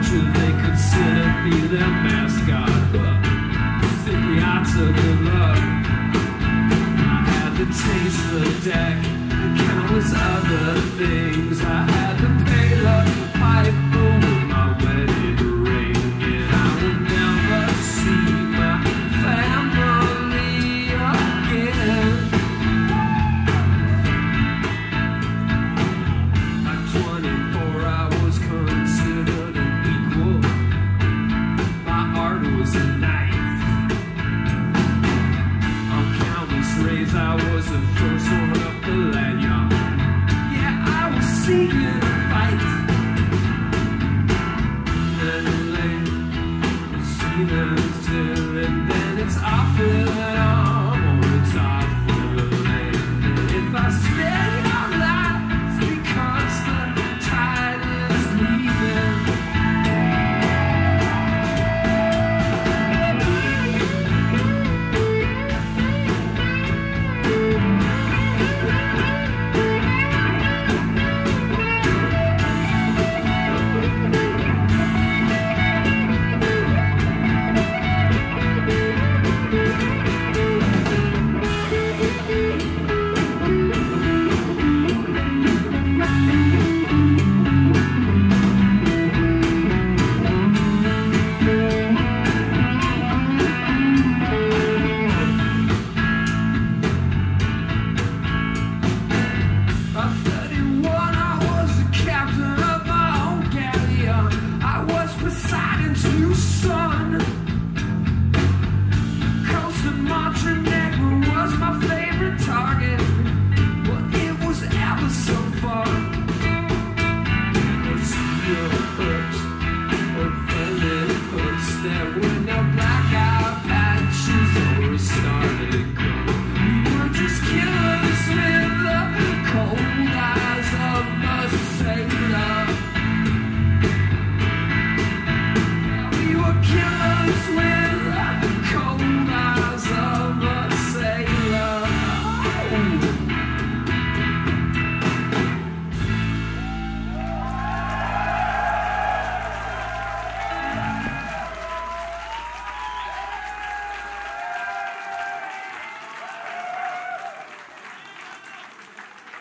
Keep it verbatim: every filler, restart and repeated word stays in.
culture they consider be their mascot, but simply I took the luck. I had to taste the deck and countless other things. I had to pay the piper with my wedding ring, and I will never see my family again. At twenty-four I was considered an equal. My art was a knife. On countless raids I was the first one up the lanyard. Yeah, I was seeking a fight. Then late, see them still, and then it's off.